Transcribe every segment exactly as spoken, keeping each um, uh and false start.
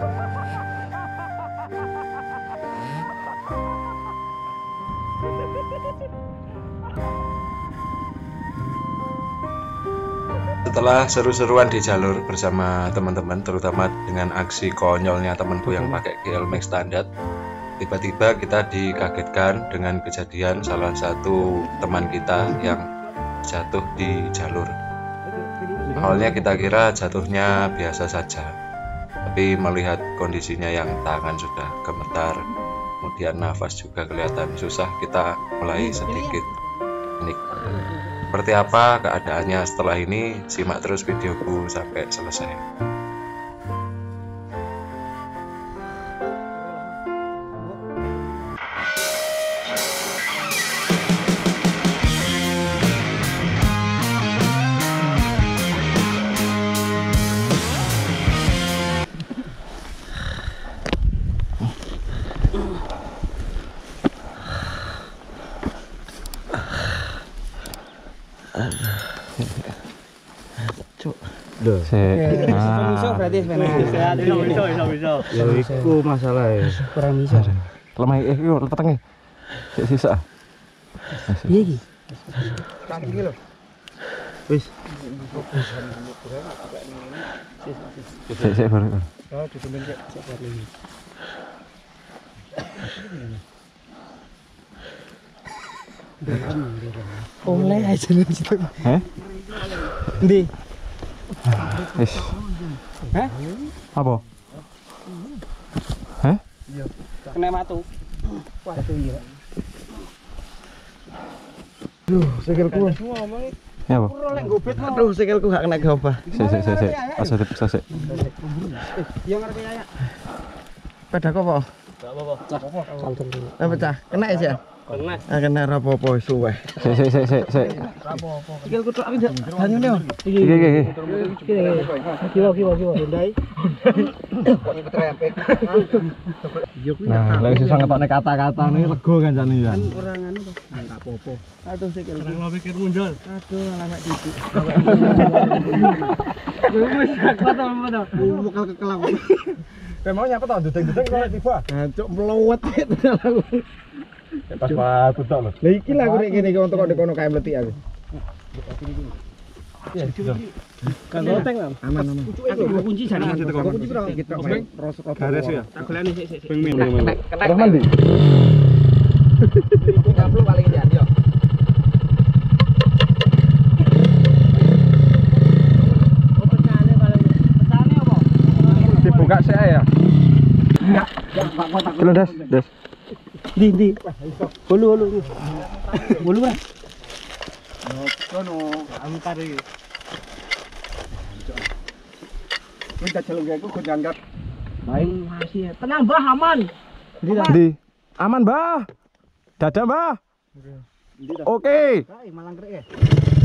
Setelah seru-seruan di jalur bersama teman-teman, terutama dengan aksi konyolnya temanku yang pakai G L Max standar, tiba-tiba kita dikagetkan dengan kejadian salah satu teman kita yang jatuh di jalur. Awalnya kita kira jatuhnya biasa saja, tapi melihat kondisinya yang tangan sudah gemetar, kemudian nafas juga kelihatan susah, kita mulai sedikit panik. Seperti apa keadaannya setelah ini? Simak terus videoku sampai selesai. Cuk. Loh. Sik. Ah. Bisa berarti sebenarnya. Bisa, bisa, bisa, bisa. Ya iku masalahe. Kurang bisa. Lemah iki lho petenge. Sik sisa. Piye iki? Kaki iki lho. Wis. Sik sik baru. Oh, ditumen sik sik baru iki. Oleh aja nih situ. Heh? Ndi? Wis. Heh? Apa? Heh? Iya. Kena matu. Waduh iya. Duh, sikilku. Ya apa? Aduh, sikilku gak kena gobah. Sik sik sik sik. Asa dipiksa sik. Yo ngerti ya. Pedak apa? Enggak apa-apa. Santen dulu. Eh pecah. Kena ya, Jan? Kena. Ah kena rapopo suwe. Sik sik sik sik sik. Rapopo. Sikilku tok iki banyune yo. Iki iki iki. Kiwa kiwa kiwa. Ndai. Kok ketrempek. Nah, lek iso ngetokne kata-katane lega kan jane ya. Kan ora nganu to. Enggak apa-apa. Aduh sikilku. Ora mikir mundur. Aduh lama titik. Wis kuat apa to? Mukal kekelang. Kayak mau nyapa toh, dudeng-dudeng kok tiba. Cuk melewet tenan aku. Pas batu tok lho. Lah iki lah aku nek ngene iki untuk kok kono kae mletik aku. Ya, kan loteng lah. Aman aman. Aku kunci jane. Kunci piro? Terus garis ya. Tak golekne sik sik. Beng min. Terus mandi. tiga puluh paling ya, yo. Dibuka sih ya. Enggak. Belum des, des. Di di. Hulu hulu. Hulu lah. Kono antar iki. Minta celung aku kok jangkat. Baik masih. Tenang, Mbah, aman. Di. Aman, Mbah. Dadah, Mbah. Oke. Malang krek ya.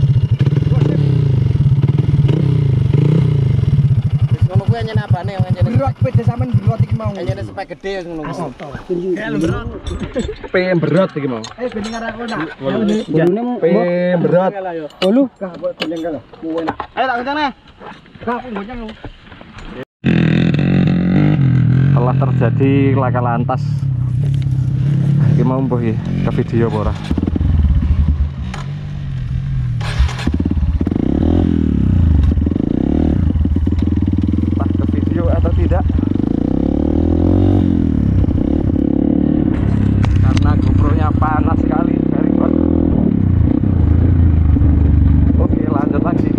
Ngono kuwi nyene abane yang nyene. Berot pede sampean berot iki mau. Nyene spek gede ngono. Kayak berot. Pem berot iki mau. Eh bening karo aku nak. Bolune pem berot. Bolu. Kah kok bening kalo. Kuwe nak. Ayo tak kencang nah. Kah aku goncang. Telah terjadi laka lantas. Iki mau mbuh iki ke video apa ora? Atau tidak karena GoPro-nya panas sekali, very hot. Oke, lanjut lagi.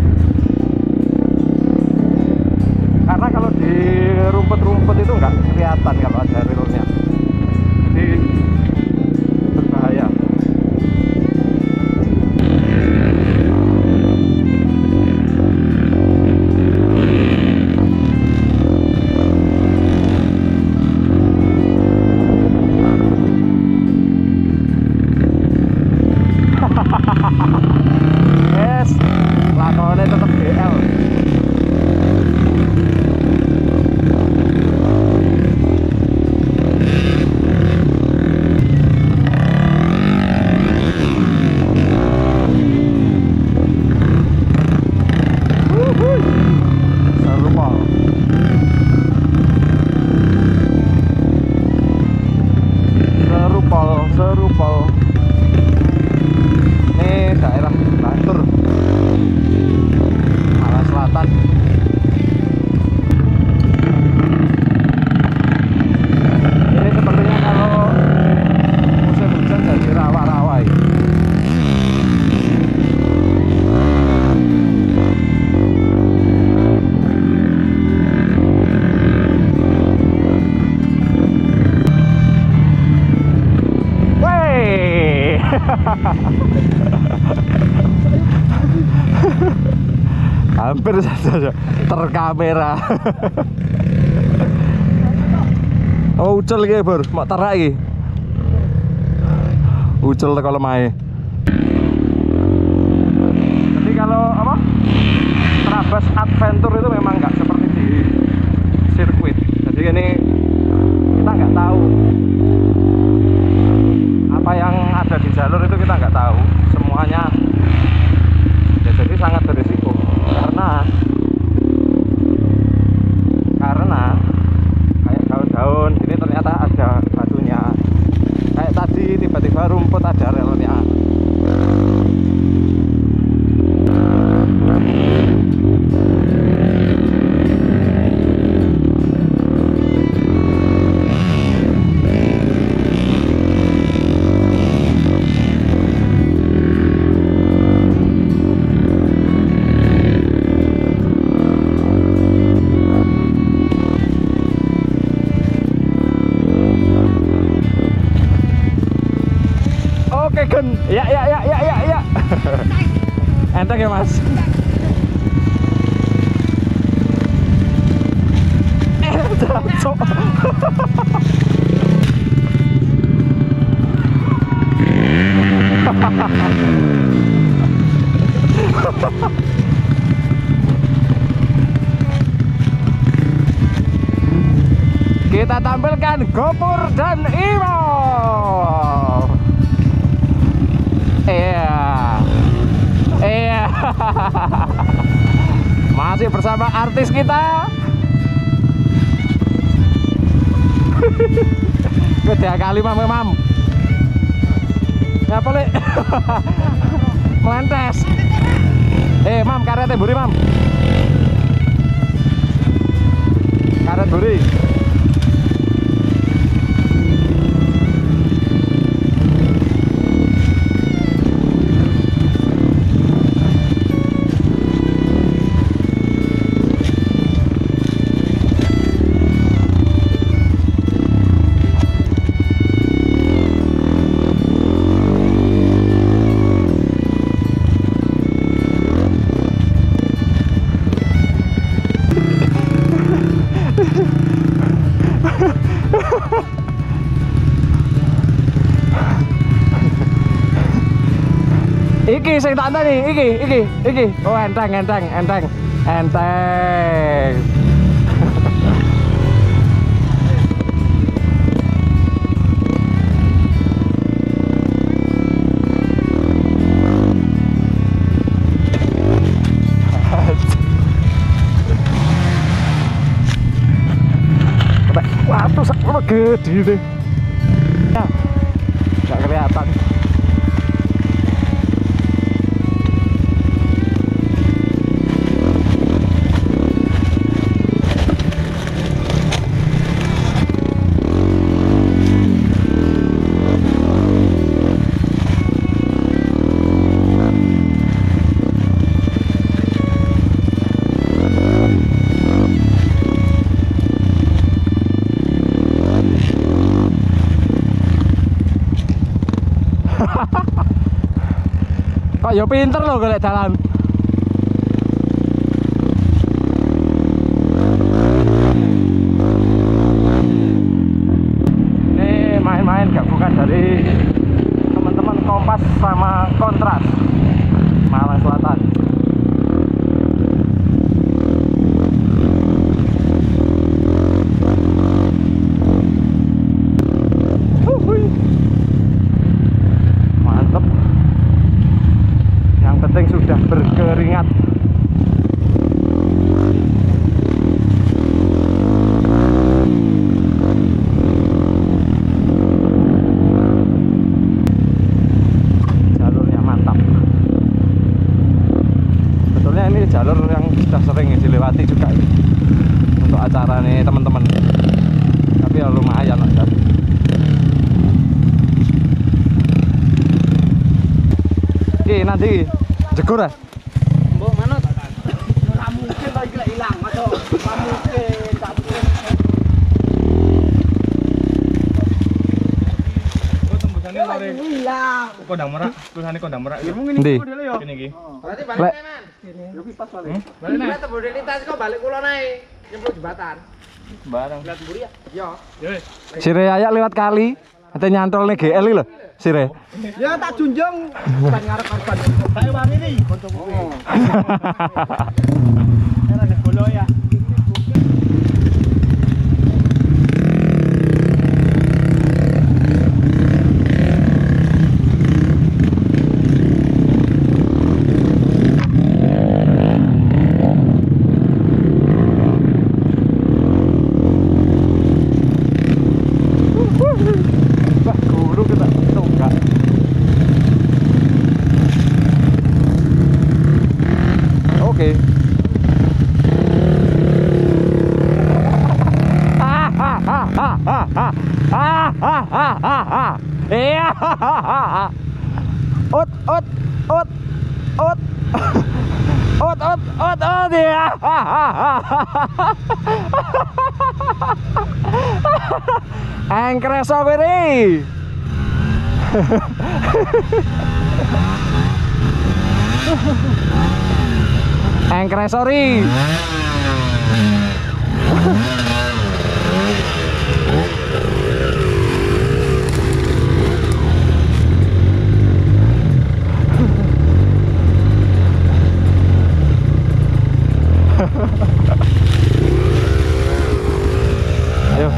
Karena kalau di rumput-rumput itu nggak kelihatan kalau ada relnya, jadi berbahaya. Yes, lakonnya tetap G L. hampir saja terkamera. Oh ucel iki Bur, mak terak iki. Ucel teko lemahe. Jadi kalau apa? Trabas Adventure itu memang nggak seperti di sirkuit. Jadi ini kita nggak tahu apa yang ada di jalur itu, kita nggak tahu semuanya. Ya, jadi sangat berisiko karena karena kayak daun-daun ini ternyata ada batunya. Kayak tadi tiba-tiba rumput ada relnya. Ya ya ya ya ya ya. Enteng ya Mas. Eh jatuh. Kita tampilkan Gopur dan Imo. Iya, iya, masih bersama artis kita. Kedua kali mam mam. Ya boleh. Melentes. Eh mam, karetnya buri mam. Karet buri. Iki sing tak nih, iki, iki, iki. Oh enteng, enteng, enteng, enteng. Wah, tuh sama gede deh. Ya, nggak kelihatan. Kok ya pinter loh golek dalan. Ini main-main gabungan dari teman-teman Kompas sama Kontras Malang Selatan. Mantep. Yang penting sudah berkeringat. Jalurnya mantap. Sebetulnya ini jalur yang sudah sering dilewati juga untuk acara nih teman-teman. Tapi ya lumayan lah. Oke, nanti jegur ya? Mbok manut. Ora mungkin to iki lek ilang, Mas. Ora mungkin, tak mungkin. Oh, tembusane lare. Ilang. Kondang merak, tulisane kondang merak. Ya mungkin Ndi? iki modele yo. Kene iki. Berarti Lek balik men. Yo ki pas balik. Balik nek tembok lintas kok balik kula nae. Nyemplung jembatan. Barang. Lihat mburi ya? Iya. Sire ayak lewat kali. Ate nyantol nih G L lho. Sire. Ya tak junjung ban ngarep-ngarepan. Saya wani iki kancaku. Era nek bolo ya. Iya. Ut ut ut ut ut ut ut ut ya. Engkreso beri. Engkresori. Ayo.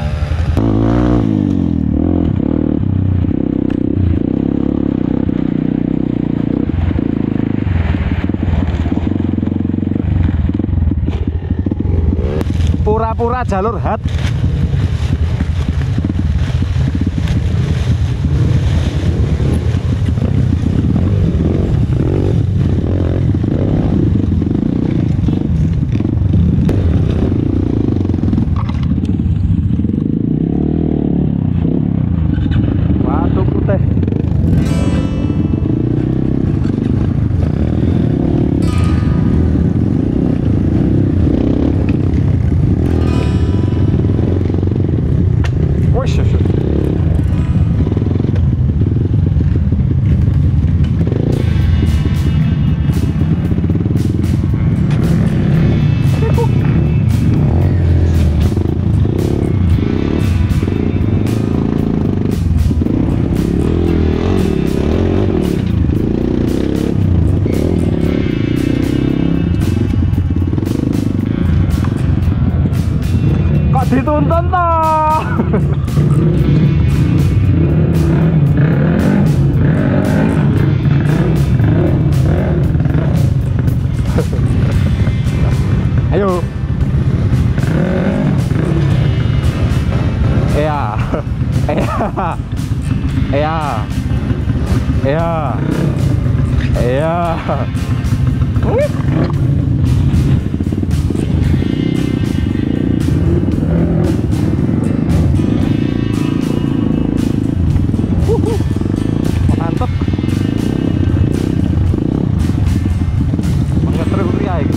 Pura-pura jalur hat. Dituntun toh. Ayo. Iya. Iya. Iya. Iya. Iya. Mantap. Mengeter kuliah iki.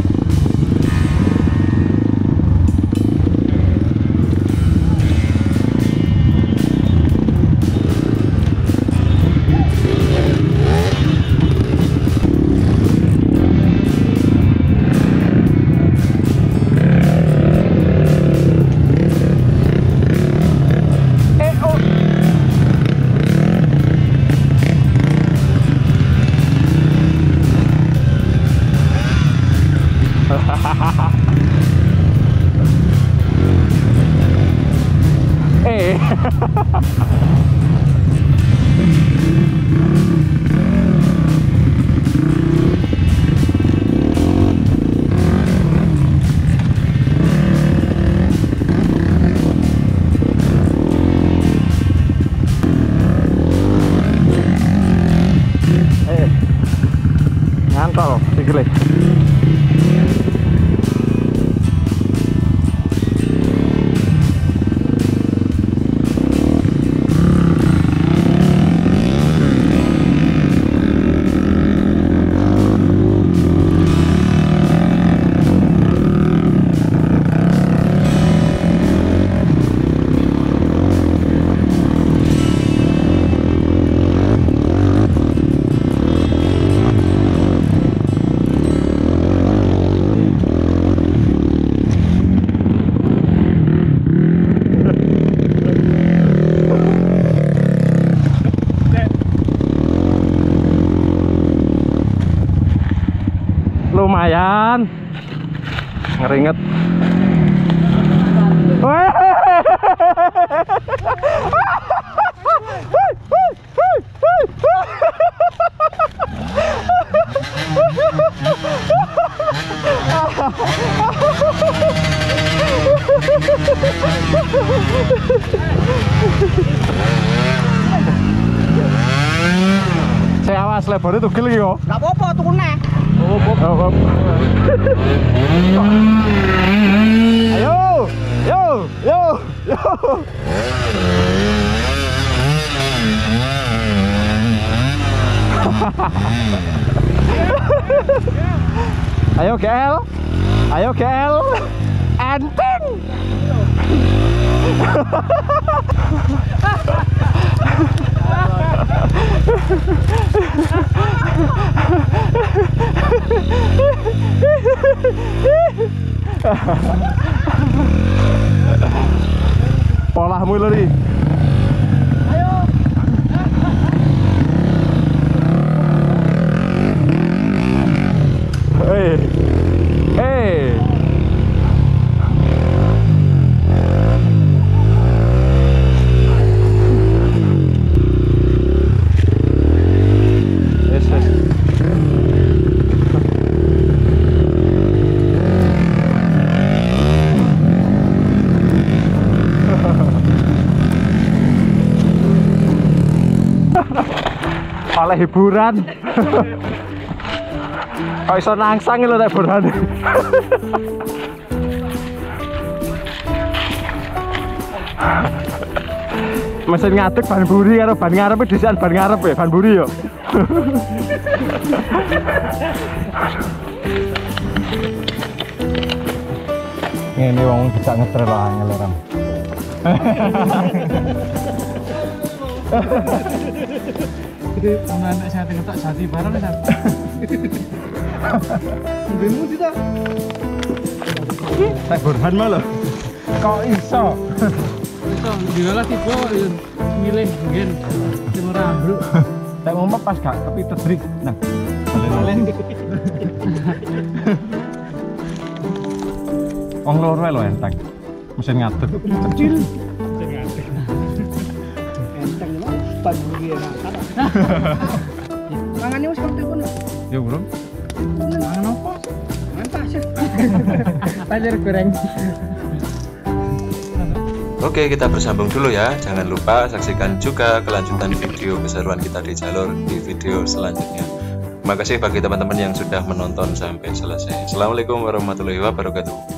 Eh. Eh. Nyantol sikile. lumayan. Ngeringet. Saya awas lebarnya tuh gil yo. Enggak apa-apa tuh neh. Oh, oh, oh. Ayo, yo, yo, yo. Ayo G L, ayo G L, enteng. Polahmu lari. Ayo. Hei, hei. Yes, yes. Oleh hiburan. Kok iso nangsang lho nek hiburan. Mesin ngadeg ban buri karo ban ngarep disian ban ngarep ya, ban buri yo. Ngene wong bisa ngetrel lah ngeleram. Anak saya tengok tak jati barang kan. Benmu tidak. Nek Burhan malah. Kok iso? Iso dilalah tipe milih mungkin timur ambruk. Nek ngomong pas gak tapi tedrik. Nah. Balen-balen. Wong loro lho enteng. Mesin ngadeg. Kecil. Enteng mah ban buri enak. Mangane wis kok telepon. Ya, Bro. Mangan apa? Mangan pasir. Pasir goreng. Oke, kita bersambung dulu ya. Jangan lupa saksikan juga kelanjutan video keseruan kita di jalur di video selanjutnya. Terima kasih bagi teman-teman yang sudah menonton sampai selesai. Assalamualaikum warahmatullahi wabarakatuh.